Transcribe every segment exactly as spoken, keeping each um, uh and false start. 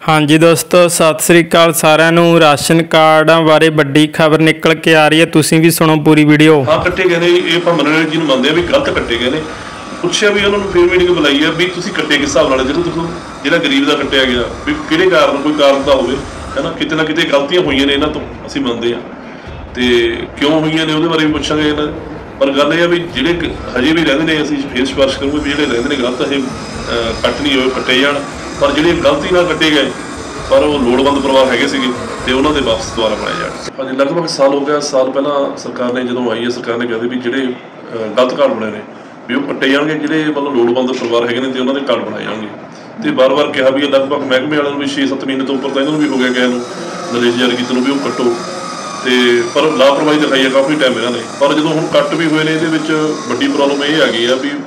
हाँ जी दोस्तों, सत श्री अकाल सारिਆਂ ਨੂੰ। राशन कार्डां बारे ਵੱਡੀ खबर निकल के आ रही है, तुसीं भी सुनो पूरी वीडियो। हाँ कट्टे गए ने, ये ਆਪਾਂ ਮੰਨਣ ਜੀ ਨੂੰ ਮੰਨਦੇ ਆ ਵੀ ਗਲਤ ਕੱਟੇ ਗਏ ਨੇ। ਪੁੱਛਿਆ ਵੀ ਉਹਨਾਂ ਨੂੰ ਫਿਰ ਮੀਟਿੰਗ ਬੁਲਾਈ ਆ ਵੀ ਤੁਸੀਂ ਕੱਟੇ ਕਿਸ ਹਿਸਾਬ ਨਾਲ, ਜਿਹੜਾ ਤੁਸੀਂ ਜਿਹੜਾ ਗਰੀਬ ਦਾ ਕੱਟਿਆ ਗਿਆ ਵੀ ਕਿਹੜੇ ਕਾਰਨ, ਕੋਈ ਕਾਰਨ ਤਾਂ ਹੋਵੇ ਹੈ ਨਾ, ਕਿਤੇ ਨਾ ਕਿਤੇ ਗਲਤੀਆਂ ਹੋਈਆਂ ਨੇ ਇਹਨਾਂ ਤੋਂ, ਅਸੀਂ ਮੰਨਦੇ ਆ ਤੇ ਕਿਉਂ ਹੋਈਆਂ ਨੇ ਉਹਦੇ ਬਾਰੇ ਵੀ ਪੁੱਛਾਂਗੇ ਇਹਨਾਂ। ਪਰ ਗੱਲ ਇਹ ਆ ਵੀ ਜਿਹੜੇ ਹਜੇ ਵੀ ਰਹਿੰਦੇ ਨੇ, ਅਸੀਂ ਫੇਰ ਸਿਫਾਰਿਸ਼ ਕਰੂਗੇ ਵੀ ਜਿਹੜੇ ਰਹਿੰਦੇ ਨੇ ਗਲਤ ਇਹ ਕੱਟ ਨਹੀਂ ਹੋਏ, ਕੱਟੇ ਜਾਣ। ਪਰ ਜਿਹੜੇ ਗਲਤੀ ਨਾਲ ਕੱਟੇ ਗਏ ਪਰ ਉਹ ਲੋੜਵੰਦ ਪਰਿਵਾਰ ਹੈਗੇ ਸੀਗੇ ਤੇ ਉਹਨਾਂ ਦੇ ਵਾਪਸ ਦੁਬਾਰਾ ਬਣਾਏ ਜਾਣ। ਹਾਂਜੀ, ਲਗਭਗ ਸਾਲ ਹੋ ਗਿਆ। ਸਾਲ ਪਹਿਲਾਂ ਸਰਕਾਰ ਨੇ ਜਦੋਂ ਆਈ ਹੈ, ਸਰਕਾਰ ਨੇ ਕਹਿੰਦੇ ਵੀ ਜਿਹੜੇ ਗਲਤ ਕਾਰਡ ਬਣੇ ਨੇ ਵੀ ਉਹ ਕੱਟੇ ਜਾਣਗੇ, ਜਿਹੜੇ ਮਤਲਬ ਲੋੜਵੰਦ ਪਰਿਵਾਰ ਹੈਗੇ ਨੇ ਤੇ ਉਹਨਾਂ ਦੇ ਕਾਰਡ ਬਣਾਏ ਜਾਣਗੇ। ਤੇ ਵਾਰ-ਵਾਰ ਕਿਹਾ ਵੀ ਲਗਭਗ ਮਹਿਕਮੇ ਵਾਲਿਆਂ ਨੂੰ ਵੀ ਛੇ ਸੱਤ ਮਹੀਨੇ ਤੋਂ ਉੱਪਰ ਤਾਂ ਇਹਨਾਂ ਨੂੰ ਵੀ ਹੋ ਗਿਆ ਗਿਆ ਨੂੰ ਨਿਰਦੇਸ਼ ਜਾਰੀ ਕੀਤੇ ਨੂੰ ਵੀ ਉਹ ਕੱਟੋ, ਤੇ ਪਰ ਲਾਪਰਵਾਹੀ ਦਿਖਾਈ ਹੈ ਕਾਫੀ ਟਾਈਮ ਇਹਨਾਂ ਨੇ। ਪਰ ਜਦੋਂ ਹੁਣ ਕੱਟ ਵੀ ਹੋਏ ਨੇ, ਇਹਦੇ ਵਿੱਚ ਵੱਡੀ ਪ੍ਰੋਬਲਮ ਇਹ ਆ ਗਈ ਆ ਵੀ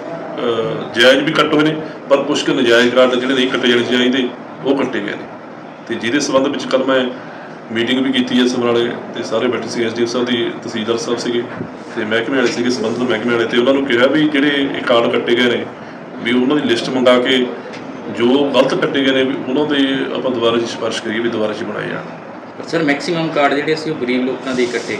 ਜਾਇਜ਼ ਵੀ ਕੱਟ ਹੋਏ ਨੇ, ਪਰ ਕੁਛ ਕੁ ਨਜਾਇਜ਼ ਕਾਰਡ ਜਿਹੜੇ ਨਹੀਂ ਕੱਟੇ ਜਾਣੇ ਚਾਹੀਦੇ ਉਹ ਕੱਟੇ ਗਏ ਨੇ। ਤੇ ਜਿਹਦੇ ਸੰਬੰਧ ਵਿੱਚ ਕੱਲ੍ਹ ਮੈਂ ਮੀਟਿੰਗ ਵੀ ਕੀਤੀ ਹੈ ਸਮਰਾਲੇ, ਤੇ ਸਾਰੇ ਬੈਠੇ ਸੀ, ਐਸ ਡੀ ਓ ਸਾਹਿਬ ਦੀ, ਤਹਿਸੀਲਦਾਰ ਸਾਹਿਬ ਸੀਗੇ ਤੇ ਮਹਿਕਮੇ ਵਾਲੇ ਸੀਗੇ, ਸੰਬੰਧਿਤ ਮਹਿਕਮੇ ਵਾਲੇ, ਤੇ ਉਹਨਾਂ ਨੂੰ ਕਿਹਾ ਵੀ ਜਿਹੜੇ ਇਹ ਕਾਰਡ ਕੱਟੇ ਗਏ ਨੇ ਵੀ ਉਹਨਾਂ ਦੀ ਲਿਸਟ ਮੰਗਾ ਕੇ ਜੋ ਗਲਤ ਕੱਟੇ ਗਏ ਨੇ ਵੀ ਉਹਨਾਂ ਦੇ ਆਪਾਂ ਦੁਬਾਰਾ ਜੀ ਸਿਫਾਰਿਸ਼ ਕਰੀਏ ਵੀ ਦੁਬਾਰਾ ਜੀ ਬਣਾਏ ਜਾਣ। ਸਰ ਮੈਕਸੀਮਮ ਕਾਰਡ ਜਿਹੜੇ ਸੀ ਉਹ ਗਰੀਬ ਲੋਕਾਂ ਦੇ ਕੱਟੇ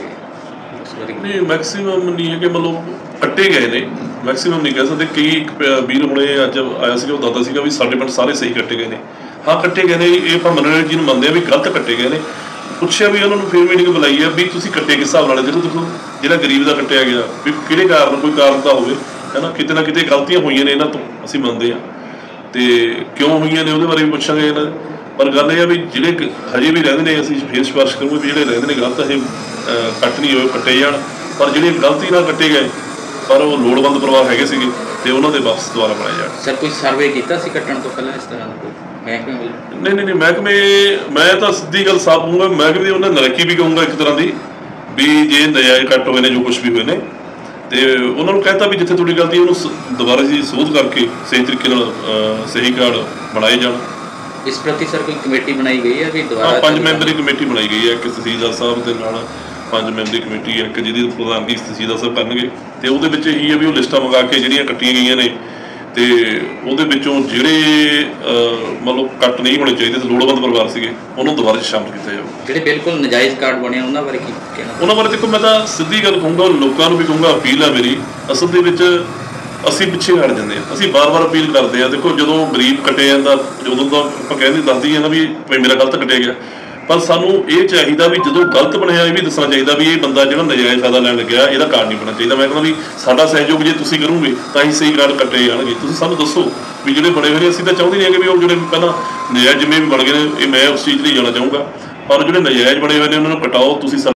ਗਏ? ਨਹੀਂ, ਮੈਕਸੀਮਮ ਨਹੀਂ ਹੈ ਕਿ ਮਤਲਬ ਕੱਟੇ ਗਏ ਨੇ, ਮੈਕਸੀਮਮ ਨਹੀਂ ਕਹਿ ਸਕਦੇ। ਕਈ ਵੀਰ ਹੁਣੇ ਅੱਜ ਆਇਆ ਸੀਗਾ, ਉਹ ਦੱਸਦਾ ਸੀਗਾ ਵੀ ਸਾਡੇ ਪਿੰਡ ਸਾਰੇ ਸਹੀ ਕੱਟੇ ਗਏ ਨੇ। ਹਾਂ ਕੱਟੇ ਗਏ ਨੇ, ਇਹ ਆਪਾਂ ਮੰਨਣ ਜੀ ਨੂੰ ਮੰਨਦੇ ਆ ਵੀ ਗਲਤ ਕੱਟੇ ਗਏ ਨੇ। ਪੁੱਛਿਆ ਵੀ ਉਹਨਾਂ ਨੂੰ ਫਿਰ ਮੀਟਿੰਗ ਬੁਲਾਈ ਆ ਵੀ ਤੁਸੀਂ ਕੱਟੇ ਕਿਸ ਹਿਸਾਬ ਨਾਲ, ਜਿਹੜਾ ਤੁਸੀਂ ਜਿਹੜਾ ਗਰੀਬ ਦਾ ਕੱਟਿਆ ਗਿਆ ਵੀ ਕਿਹੜੇ ਕਾਰਨ, ਕੋਈ ਕਾਰਨ ਤਾਂ ਹੋਵੇ ਹੈ ਨਾ, ਕਿਤੇ ਨਾ ਕਿਤੇ ਗਲਤੀਆਂ ਹੋਈਆਂ ਨੇ ਇਹਨਾਂ ਤੋਂ, ਅਸੀਂ ਮੰਨਦੇ ਆ ਤੇ ਕਿਉਂ ਹੋਈਆਂ ਨੇ ਉਹਦੇ ਬਾਰੇ ਵੀ ਪੁੱਛਾਂਗੇ ਇਹਨਾਂ। ਪਰ ਗੱਲ ਇਹ ਆ ਵੀ ਜਿਹੜੇ ਹਜੇ ਵੀ ਰਹਿੰਦੇ ਨੇ, ਅਸੀਂ ਫੇਰ ਸਿਫਾਰਿਸ਼ ਕਰੂਗੇ ਵੀ ਜਿਹੜੇ ਰਹਿੰਦੇ ਨੇ ਗਲਤ ਇਹ ਕੱਟ ਨਹੀਂ ਹੋਏ, ਕੱਟੇ ਜਾਣ। ਪਰ ਜਿਹੜੇ ਗਲਤੀ ਨਾਲ ਕੱਟੇ ਗਏ ਪਰ ਉਹ ਲੋੜਵੰਦ ਪਰਿਵਾਰ ਹੈਗੇ ਸੀਗੇ ਤੇ ਉਹਨਾਂ ਦੇ ਵਾਪਸ ਦੁਬਾਰਾ ਬਣਾਏ ਜਾਣ। ਸਰ ਕੋਈ ਸਰਵੇ ਕੀਤਾ ਸੀ ਕੱਟਣ ਤੋਂ ਪਹਿਲਾਂ ਇਸ ਤਰ੍ਹਾਂ ਦਾ ਕੋਈ ਮਹਿਕਮੇ ਵੱਲੋਂ? ਨਹੀਂ ਨਹੀਂ ਨਹੀਂ ਮਹਿਕਮੇ, ਮੈਂ ਤਾਂ ਸਿੱਧੀ ਗੱਲ ਸਾਫ਼ ਕਹੂੰਗਾ, ਮਹਿਕਮੇ ਦੀ ਉਹਨਾਂ ਨਰਕੀ ਵੀ ਕਹੂੰਗਾ ਇੱਕ ਤਰ੍ਹਾਂ ਦੀ, ਵੀ ਜੇ ਨਜਾਇਜ਼ ਕੱਟ ਹੋਏ ਨੇ ਜੋ ਕੁਛ ਵੀ ਹੋਏ ਨੇ ਤੇ ਉਹਨਾਂ ਨੂੰ ਕਹਿਤਾ ਵੀ ਜਿੱਥੇ ਤੁਹਾਡੀ ਗਲਤੀ ਉਹਨੂੰ ਦੁਬਾਰਾ ਜੀ ਸੋਧ ਕਰਕੇ ਸਹੀ ਤਰੀਕੇ ਨਾਲ ਸਹੀ ਕਾਰਡ ਬਣਾਏ ਜਾਣ। ਇਸ ਪ੍ਰਤੀ ਸਰ ਕੋਈ ਕਮੇਟੀ ਬਣਾਈ ਗਈ ਹੈ ਵੀ ਦੁਬਾਰਾ? ਪੰਜ ਮੈਂਬਰੀ ਕਮੇਟੀ ਬਣਾਈ ਗਈ ਹੈ, ਇੱਕ ਤਹਿਸੀਲਦਾਰ ਸਾਹਿਬ ਦੇ ਨਾਲ ਪੰਜ ਮੈਂਬਰੀ ਕਮੇਟੀ ਹੈ, ਇੱਕ ਜਿਹਦੀ ਪ੍ਰਧਾਨਗੀ ਤਹਿਸੀਲਦਾਰ ਸਾਹਿਬ ਕਰਨਗੇ। ਤੇ ਉਹਦੇ ਵਿੱਚ ਇਹੀ ਹੈ ਵੀ ਉਹ ਲਿਸਟਾਂ ਮੰਗਾ ਕੇ ਜਿਹੜੀਆਂ ਕੱਟੀਆਂ ਗਈਆਂ ਨੇ ਤੇ ਉਹਦੇ ਵਿੱਚੋਂ ਜਿਹੜੇ ਮਤਲਬ ਕੱਟ ਨਹੀਂ ਹੋਣੇ ਚਾਹੀਦੇ ਸੀ, ਲੋੜਵੰਦ ਪਰਿਵਾਰ ਸੀਗੇ, ਉਹਨੂੰ ਦੁਬਾਰਾ ਸ਼ਾਮਲ ਕੀਤਾ ਜਾਊ। ਜਿਹੜੇ ਬਿਲਕੁਲ ਨਜਾਇਜ਼ ਕਾਰਡ ਬਣੇ ਉਹਨਾਂ ਬਾਰੇ ਕੀ ਕਹਿਣਾ? ਉਹਨਾਂ ਬਾਰੇ ਦੇਖੋ, ਮੈਂ ਤਾਂ ਸਿੱਧੀ ਗੱਲ ਕਹੂੰਗਾ, ਲੋਕਾਂ ਨੂੰ ਵੀ ਕਹੂੰਗਾ, ਅਪੀਲ ਆ ਮੇਰੀ। ਅਸਲ ਦੇ ਵਿੱਚ ਅਸੀਂ ਪਿੱਛੇ ਹਟ ਜਾਂਦੇ ਹਾਂ, ਅਸੀਂ ਵਾਰ-ਵਾਰ ਅਪੀਲ ਕਰਦੇ ਹਾਂ। ਦੇਖੋ ਜਦੋਂ ਗਰੀਬ ਕੱਟਿਆ ਜਾਂਦਾ, ਜਦੋਂ ਤਾਂ ਆਪਾਂ ਕਹਿੰਦੇ ਦੱਸਦੀ ਹਾਂ ਨਾ ਵੀ ਮੇਰਾ ਗਲਤ ਕੱਟਿਆ ਗਿਆ, ਪਰ ਸਾਨੂੰ ਇਹ ਚਾਹੀਦਾ ਵੀ ਜਦੋਂ ਗਲਤ ਬਣਿਆ ਇਹ ਵੀ ਦੱਸਣਾ ਚਾਹੀਦਾ ਵੀ ਇਹ ਬੰਦਾ ਜਿਹੜਾ ਨਜਾਇਜ਼ ਫਾਇਦਾ ਲੈਣ ਲੱਗਿਆ ਇਹਦਾ ਕਾਰਡ ਨਹੀਂ ਬਣਨਾ ਚਾਹੀਦਾ। ਮੈਂ ਕਹਿੰਦਾ ਵੀ ਸਾਡਾ ਸਹਿਯੋਗ ਜੇ ਤੁਸੀਂ ਕਰੋਗੇ ਤਾਂ ਹੀ ਸਹੀ ਕਾਰਡ ਕੱਟੇ ਜਾਣਗੇ। ਤੁਸੀਂ ਸਾਨੂੰ ਦੱਸੋ ਵੀ ਜਿਹੜੇ ਬਣੇ ਹੋਏ ਨੇ, ਅਸੀਂ ਤਾਂ ਚਾਹੁੰਦੇ ਨਹੀਂ ਹੈਗੇ ਵੀ ਉਹ ਜਿਹੜੇ ਪਹਿਲਾਂ ਨਜਾਇਜ਼ ਜਿਵੇਂ ਵੀ ਬਣ ਗਏ ਨੇ, ਇਹ ਮੈਂ ਉਸ ਚੀਜ਼ ਲਈ ਜਾਣਾ ਚਾਹੂੰਗਾ, ਪਰ ਜਿਹੜੇ ਨਜਾਇਜ਼ ਬਣੇ ਹੋਏ ਨੇ ਉਹਨਾਂ ਨੂੰ ਕਟਾਓ ਤੁਸੀਂ।